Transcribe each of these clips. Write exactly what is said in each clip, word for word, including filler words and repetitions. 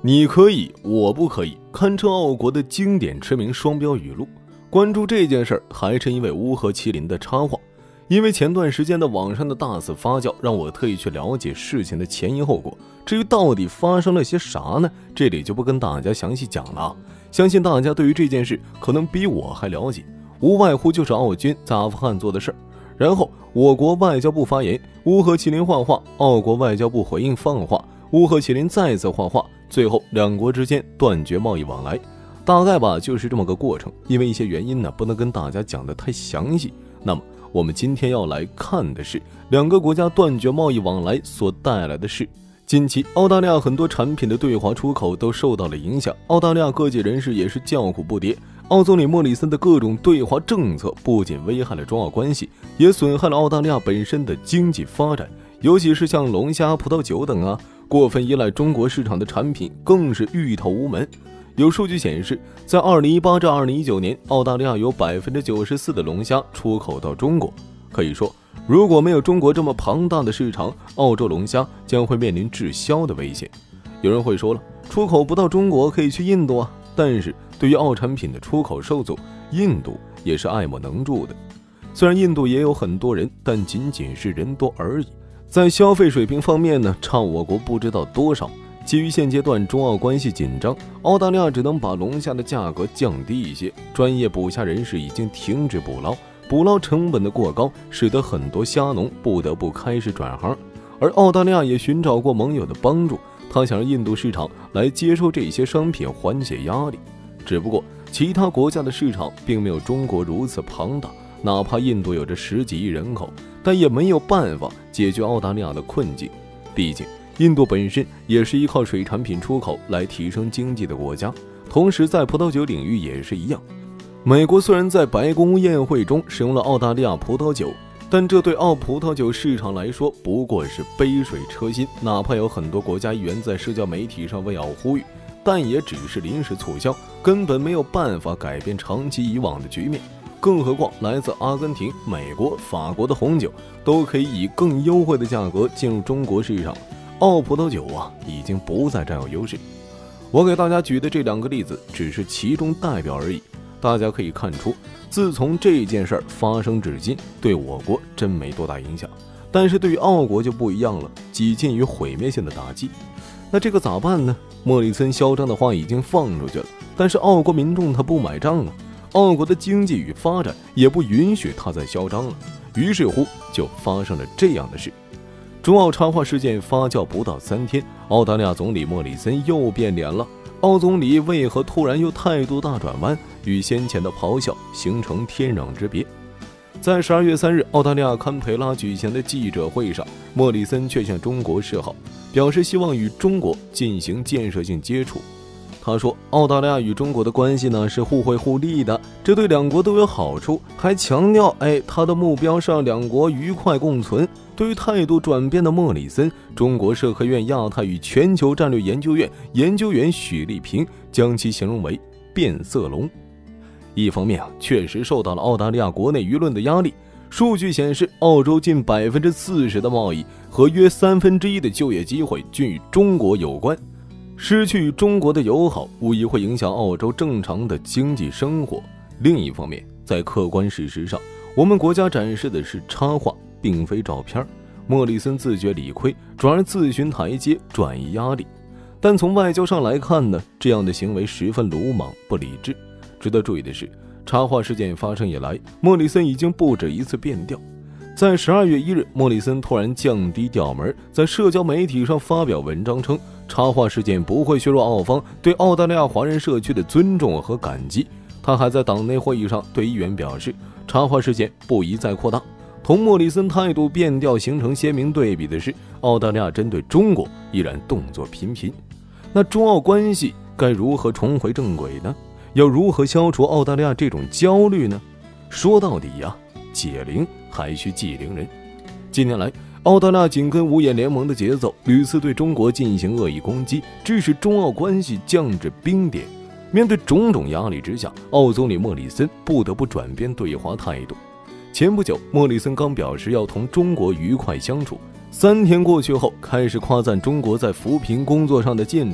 你可以，我不可以，堪称澳国的经典驰名双标语录。关注这件事儿，还是因为乌合麒麟的插画。因为前段时间的网上的大肆发酵，让我特意去了解事情的前因后果。至于到底发生了些啥呢？这里就不跟大家详细讲了。相信大家对于这件事可能比我还了解，无外乎就是澳军在阿富汗做的事儿。然后我国外交部发言，乌合麒麟画画，澳国外交部回应放话，乌合麒麟再次画画，最后两国之间断绝贸易往来。大概吧，就是这么个过程。因为一些原因呢，不能跟大家讲得太详细。那么我们今天要来看的是两个国家断绝贸易往来所带来的事。近期澳大利亚很多产品的对华出口都受到了影响，澳大利亚各界人士也是叫苦不迭。澳总理莫里森的各种对华政策不仅危害了中澳关系，也损害了澳大利亚本身的经济发展，尤其是像龙虾、葡萄酒等啊，过分依赖中国市场的产品更是芋头无门。有数据显示，在二零一八至二零一九年，澳大利亚有 百分之九十四 的龙虾出口到中国。可以说，如果没有中国这么庞大的市场，澳洲龙虾将会面临滞销的危险。有人会说了，出口不到中国可以去印度啊，但是对于澳产品的出口受阻，印度也是爱莫能助的。虽然印度也有很多人，但仅仅是人多而已。在消费水平方面呢，差我国不知道多少。基于现阶段中澳关系紧张，澳大利亚只能把龙虾的价格降低一些。专业捕虾人士已经停止捕捞，捕捞成本的过高，使得很多虾农不得不开始转行。而澳大利亚也寻找过盟友的帮助，他想让印度市场来接受这些商品，缓解压力。只不过其他国家的市场并没有中国如此庞大，哪怕印度有着十几亿人口，但也没有办法解决澳大利亚的困境。毕竟印度本身也是依靠水产品出口来提升经济的国家，同时在葡萄酒领域也是一样。美国虽然在白宫宴会中使用了澳大利亚葡萄酒，但这对澳葡萄酒市场来说不过是杯水车薪，哪怕有很多国家议员在社交媒体上为澳呼吁，但也只是临时促销，根本没有办法改变长期以往的局面。更何况来自阿根廷、美国、法国的红酒都可以以更优惠的价格进入中国市场，澳葡萄酒啊已经不再占有优势。我给大家举的这两个例子只是其中代表而已，大家可以看出，自从这件事儿发生至今，对我国真没多大影响，但是对于澳国就不一样了，几近于毁灭性的打击。那这个咋办呢？莫里森嚣张的话已经放出去了，但是澳国民众他不买账啊，澳国的经济与发展也不允许他再嚣张了。于是乎就发生了这样的事。中澳插画事件发酵不到三天，澳大利亚总理莫里森又变脸了。澳总理为何突然又态度大转弯，与先前的咆哮形成天壤之别？在十二月三日，澳大利亚堪培拉举行的记者会上，莫里森却向中国示好，表示希望与中国进行建设性接触。他说，澳大利亚与中国的关系呢是互惠互利的，这对两国都有好处，还强调，哎，他的目标是让两国愉快共存。对于态度转变的莫里森，中国社科院亚太与全球战略研究院研究员许立平将其形容为变色龙。一方面啊，确实受到了澳大利亚国内舆论的压力。数据显示，澳洲近 百分之四十 的贸易和约三分之一的就业机会均与中国有关。失去中国的友好，无疑会影响澳洲正常的经济生活。另一方面，在客观事实上，我们国家展示的是插画，并非照片。莫里森自觉理亏，转而自寻台阶，转移压力。但从外交上来看呢，这样的行为十分鲁莽不理智。值得注意的是，插画事件发生以来，莫里森已经不止一次变调。在十二月一日，莫里森突然降低调门，在社交媒体上发表文章称，插画事件不会削弱澳方对澳大利亚华人社区的尊重和感激。他还在党内会议上对议员表示，插画事件不宜再扩大。同莫里森态度变调形成鲜明对比的是，澳大利亚针对中国依然动作频频。那中澳关系该如何重回正轨呢？要如何消除澳大利亚这种焦虑呢？说到底呀、啊，解铃还需系铃人。近年来，澳大利亚紧跟五眼联盟的节奏，屡次对中国进行恶意攻击，致使中澳关系降至冰点。面对种种压力之下，澳总理莫里森不得不转变对华态度。前不久，莫里森刚表示要同中国愉快相处，三天过去后，开始夸赞中国在扶贫工作上的进展。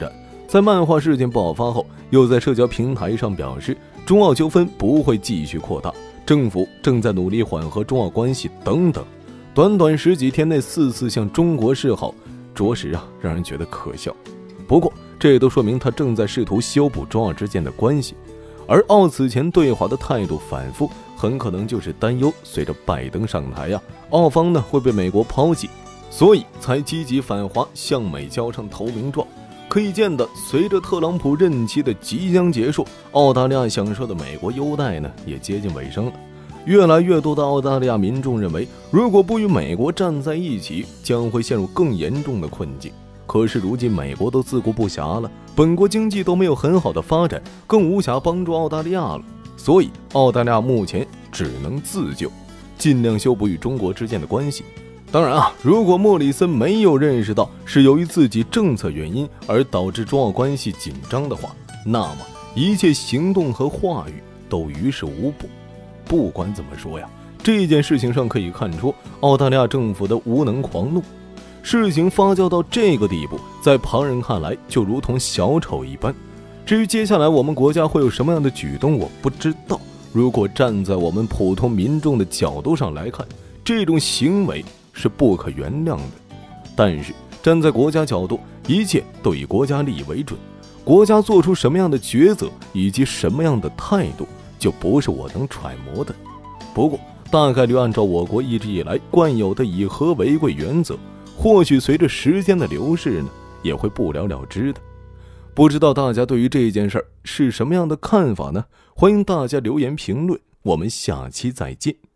在漫画事件爆发后，又在社交平台上表示中澳纠纷不会继续扩大，政府正在努力缓和中澳关系等等。短短十几天内四次向中国示好，着实啊让人觉得可笑。不过这也都说明他正在试图修补中澳之间的关系，而澳此前对华的态度反复，很可能就是担忧随着拜登上台呀、啊，澳方呢会被美国抛弃，所以才积极反华，向美交上投名状。可以见的，随着特朗普任期的即将结束，澳大利亚享受的美国优待呢也接近尾声了。越来越多的澳大利亚民众认为，如果不与美国站在一起，将会陷入更严重的困境。可是如今美国都自顾不暇了，本国经济都没有很好的发展，更无暇帮助澳大利亚了。所以澳大利亚目前只能自救，尽量修补与中国之间的关系。当然啊，如果莫里森没有认识到是由于自己政策原因而导致中澳关系紧张的话，那么一切行动和话语都于事无补。不管怎么说呀，这件事情上可以看出澳大利亚政府的无能狂怒。事情发酵到这个地步，在旁人看来就如同小丑一般。至于接下来我们国家会有什么样的举动，我不知道。如果站在我们普通民众的角度上来看，这种行为是不可原谅的。但是站在国家角度，一切都以国家利益为准，国家做出什么样的抉择以及什么样的态度，就不是我能揣摩的。不过大概率按照我国一直以来惯有的以和为贵原则，或许随着时间的流逝呢，也会不了了之的。不知道大家对于这件事儿是什么样的看法呢？欢迎大家留言评论，我们下期再见。